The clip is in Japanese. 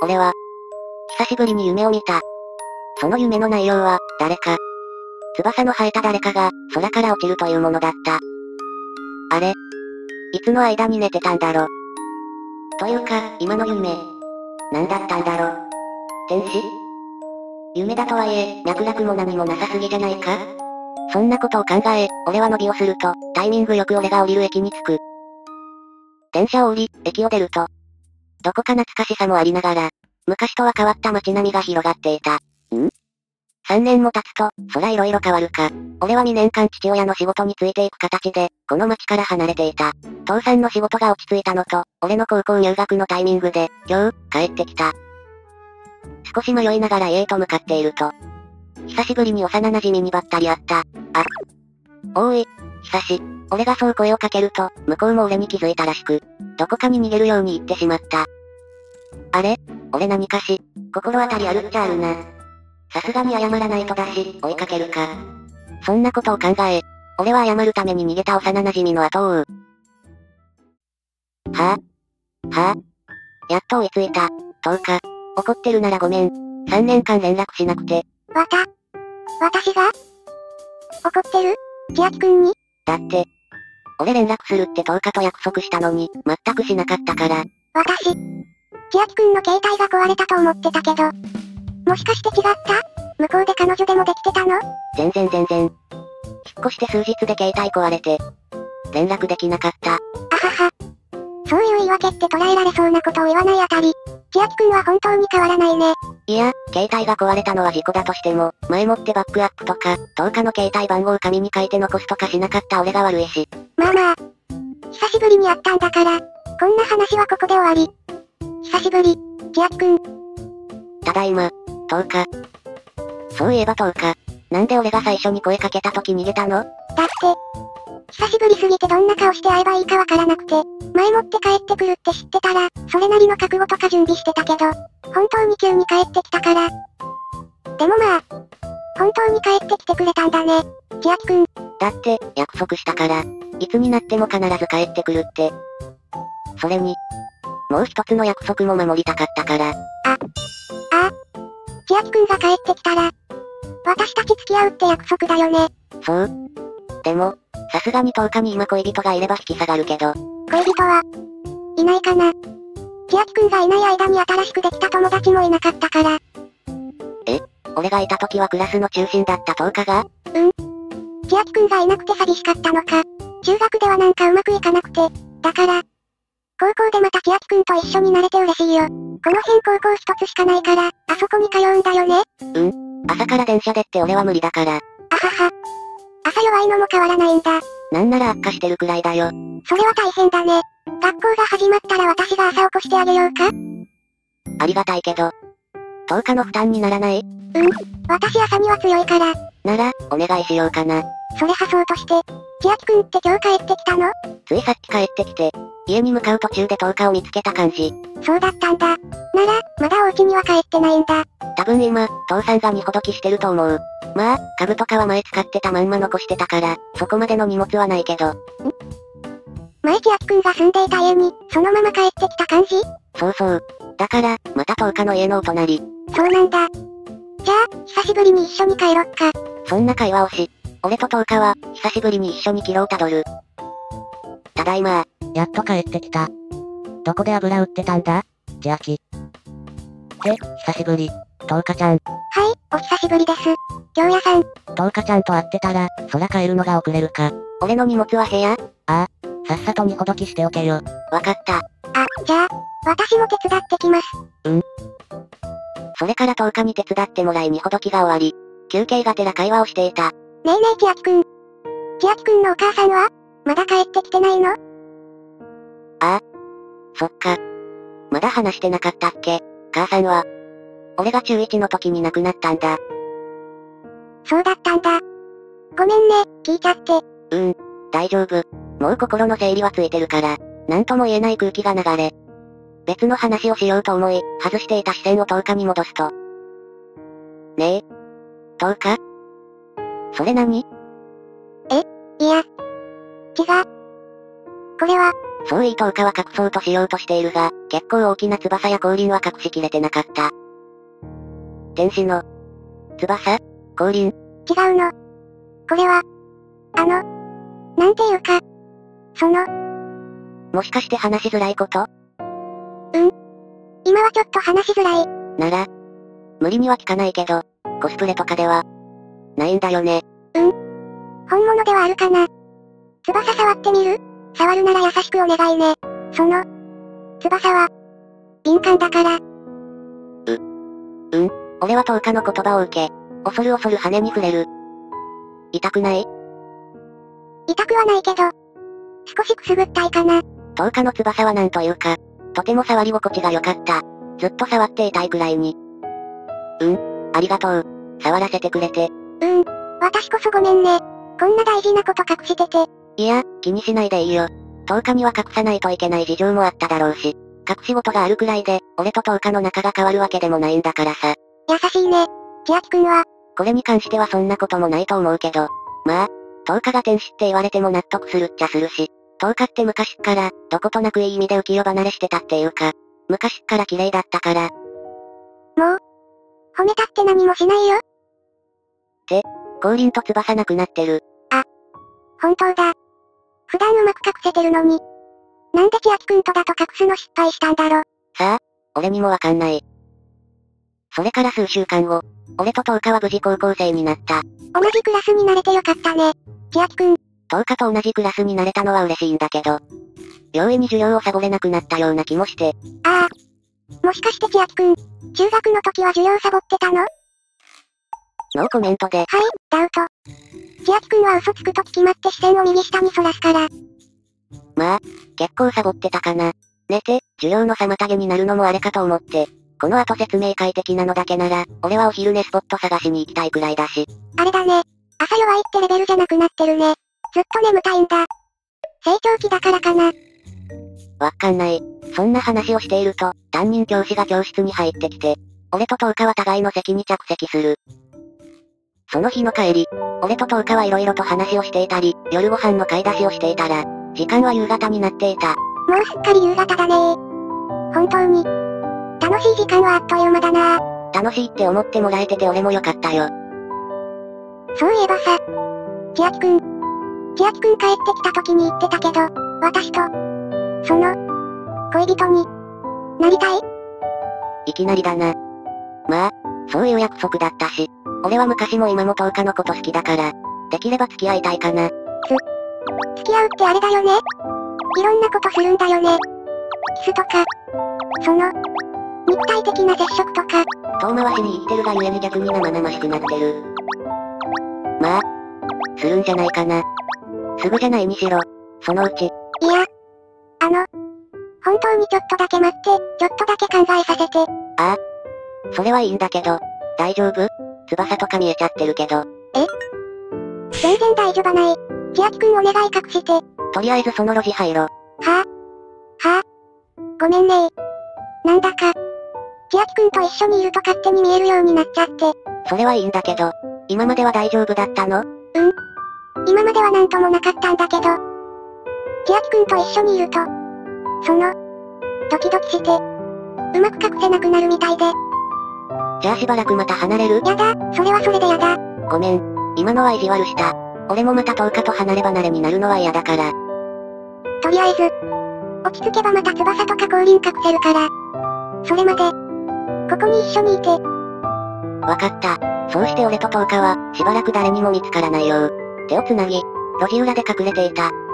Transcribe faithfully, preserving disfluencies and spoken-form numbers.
俺は、久しぶりに夢を見た。その夢の内容は、誰か、翼の生えた誰かが、空から落ちるというものだった。あれ、いつの間に寝てたんだろ。というか、今の夢、何だったんだろ。天使？夢だとはいえ、脈絡も何もなさすぎじゃないか？そんなことを考え、俺は伸びをすると、タイミングよく俺が降りる駅に着く。電車を降り、駅を出ると、どこか懐かしさもありながら、昔とは変わった街並みが広がっていた。ん？ さん 年も経つと、そら色々変わるか。俺はにねんかん父親の仕事についていく形で、この街から離れていた。父さんの仕事が落ち着いたのと、俺の高校入学のタイミングで、今日、帰ってきた。少し迷いながら家へと向かっていると、久しぶりに幼馴染にばったり会った。あ。おーい、久し。俺がそう声をかけると、向こうも俺に気づいたらしく、どこかに逃げるように言ってしまった。あれ？俺何かし、心当たりあるっちゃあるな。さすがに謝らないとだし、追いかけるか。そんなことを考え、俺は謝るために逃げた幼馴染の後を追う。はぁ、あ、はぁ、あ、やっと追いついた。とうか、怒ってるならごめん。さんねんかん連絡しなくて。 わた、私が怒ってる？千秋くんに？ だって、俺連絡するってとおかと約束したのに、全くしなかったから。 私、千秋くんの携帯が壊れたと思ってたけど、もしかして違った？向こうで彼女でもできてたの？ 全然全然。引っ越して数日で携帯壊れて、連絡できなかった。 あはは。そういう言い訳って捉えられそうなことを言わないあたり、千秋くんは本当に変わらないね。 いや、携帯が壊れたのは事故だとしても、前もってバックアップとか、とおかの携帯番号を紙に書いて残すとかしなかった俺が悪いし。 まあまあ。久しぶりに会ったんだから、こんな話はここで終わり。久しぶり、千秋くん。 ただいま、とおか。そういえばとおか、なんで俺が最初に声かけた時逃げたの？ だって、久しぶりすぎてどんな顔して会えばいいかわからなくて、前もって帰ってくるって知ってたら、それなりの覚悟とか準備してたけど、本当に急に帰ってきたから。でもまあ、本当に帰ってきてくれたんだね、千秋くん。 だって、約束したから、いつになっても必ず帰ってくるって。それに、もう一つの約束も守りたかったから。 あ、ああ、千秋くんが帰ってきたら、私たち付き合うって約束だよね。 そう。でも、さすがにとおかに今恋人がいれば引き下がるけど。 恋人は、いないかな。千秋くんがいない間に新しくできた友達もいなかったから。 え？俺がいた時はクラスの中心だったとおかが？ うん。千秋くんがいなくて寂しかったのか。中学ではなんかうまくいかなくて。だから、高校でまた千秋くんと一緒になれて嬉しいよ。この辺高校一つしかないから、あそこに通うんだよね。 うん。朝から電車でって俺は無理だから。 あはは。朝弱いのも変わらないんだ。 なんなら悪化してるくらいだよ。 それは大変だね。学校が始まったら私が朝起こしてあげようか？ ありがたいけど。とおかの負担にならない？ うん。私朝には強いから。 なら、お願いしようかな。 それはそうとして、千秋くんって今日帰ってきたの？ ついさっき帰ってきて、家に向かう途中でとおかを見つけた感じ。 そうだったんだ。なら、まだお家には帰ってないんだ。 多分今、父さんが荷ほどきしてると思う。まあ、株とかは前使ってたまんま残してたから、そこまでの荷物はないけど。ん？ 前千秋くんが住んでいた家に、そのまま帰ってきた感じ？ そうそう。だから、またとおかの家のお隣。 そうなんだ。じゃあ、久しぶりに一緒に帰ろっか。 そんな会話をし、俺ととおかは、久しぶりに一緒に帰路をたどる。ただいま。やっと帰ってきた。どこで油売ってたんだ？千秋。って、久しぶり。とおかちゃん。 はい、お久しぶりです。京屋さん。 とおかちゃんと会ってたら、空帰るのが遅れるか。俺の荷物は部屋？ああ。さっさと荷ほどきしておけよ。わかった。 あ、じゃあ、私も手伝ってきます。 うん。それからとおかに手伝ってもらい荷ほどきが終わり、休憩がてら会話をしていた。 ねえねえ千秋くん。千秋くんのお母さんはまだ帰ってきてないの？ ああ。そっか。まだ話してなかったっけ？母さんは。俺が中いちの時に亡くなったんだ。 そうだったんだ。ごめんね、聞いちゃって。 うん、大丈夫。もう心の整理はついてるから、なんとも言えない空気が流れ。別の話をしようと思い、外していた視線をとおかに戻すと。ねえ。とおか？それ何？ え？いや。違う。 これは、 そう言いとうかは隠そうとしようとしているが、結構大きな翼や後輪は隠しきれてなかった。天使の、翼？後輪？ 違うの。これは、あの、なんていうか、その、 もしかして話しづらいこと？ うん。今はちょっと話しづらい。 なら、無理には聞かないけど、コスプレとかでは、ないんだよね。 うん。本物ではあるかな。翼触ってみる？触るなら優しくお願いね。その、翼は、敏感だから。う、 うん。俺はとおかの言葉を受け、恐る恐る羽に触れる。痛くない？ 痛くはないけど、少しくすぐったいかな。 とおかの翼はなんというか、とても触り心地が良かった。ずっと触っていたいくらいに。うん、ありがとう。触らせてくれて。 うん、私こそごめんね。こんな大事なこと隠してて。 いや、気にしないでいいよ。とおかには隠さないといけない事情もあっただろうし、隠し事があるくらいで、俺ととおかの仲が変わるわけでもないんだからさ。 優しいね。千秋くんは、 これに関してはそんなこともないと思うけど、まあ、とおかが天使って言われても納得するっちゃするし、とおかって昔っから、どことなくいい意味で浮世離れしてたっていうか、昔っから綺麗だったから。 もう、褒めたって何もしないよ。って、 後輪と翼なくなってる。 あ、本当だ。普段うまく隠せてるのに。なんで千秋くんとだと隠すの失敗したんだろ。 さあ、俺にもわかんない。それから数週間後、俺ととおかは無事高校生になった。 同じクラスになれてよかったね。千秋くん。 とおかと同じクラスになれたのは嬉しいんだけど、容易に授業をサボれなくなったような気もして。 ああ。もしかして千秋くん、中学の時は授業サボってたの？ ノーコメントで。 はい、ダウト。千秋くんは嘘つくとき決まって視線を右下にそらすから。 まあ、結構サボってたかな。寝て、授業の妨げになるのもあれかと思って。この後説明会的なのだけなら、俺はお昼寝スポット探しに行きたいくらいだし。 あれだね。朝弱いってレベルじゃなくなってるね。ずっと眠たいんだ。成長期だからかな。 わかんない。そんな話をしていると、担任教師が教室に入ってきて、俺ととおかは互いの席に着席する。その日の帰り、俺ととおかはいろいろと話をしていたり、夜ご飯の買い出しをしていたら、時間は夕方になっていた。 もうすっかり夕方だねー。本当に。楽しい時間はあっという間だなー。 楽しいって思ってもらえてて俺もよかったよ。 そういえばさ、千秋くん。千秋くん帰ってきた時に言ってたけど、私と、その、恋人に、なりたい？ いきなりだな。まあ、そういう約束だったし、俺は昔も今もとおかのこと好きだから、できれば付き合いたいかな。 つ、付き合うってあれだよね。いろんなことするんだよね。キスとか、その、肉体的な接触とか。 遠回しに言ってるがゆえに逆に生々しくなってる。まあ、するんじゃないかな。すぐじゃないにしろ、そのうち。 いや、あの、本当にちょっとだけ待って、ちょっとだけ考えさせて。 ああ。それはいいんだけど、大丈夫？翼とか見えちゃってるけど。 え？全然大丈夫ない。千秋くんお願い隠して。 とりあえずその路地入ろ。はぁ、あ、はぁ、あ、ごめんねー。なんだか、千秋くんと一緒にいると勝手に見えるようになっちゃって。 それはいいんだけど、今までは大丈夫だったの？ うん。今まではなんともなかったんだけど。千秋くんと一緒にいると、その、ドキドキして、うまく隠せなくなるみたいで。 じゃあしばらくまた離れる？ やだ、それはそれでやだ。 ごめん、今のは意地悪した。俺もまたとおかと離れ離れになるのは嫌だから。 とりあえず、落ち着けばまた翼とか後輪隠せるから。それまで、ここに一緒にいて。 わかった。そうして俺ととおかは、しばらく誰にも見つからないよう、手をつなぎ、路地裏で隠れていた。